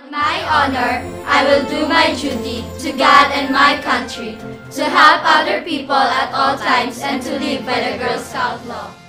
On my honor, I will do my duty to God and my country, to help other people at all times and to live by the Girl Scout law.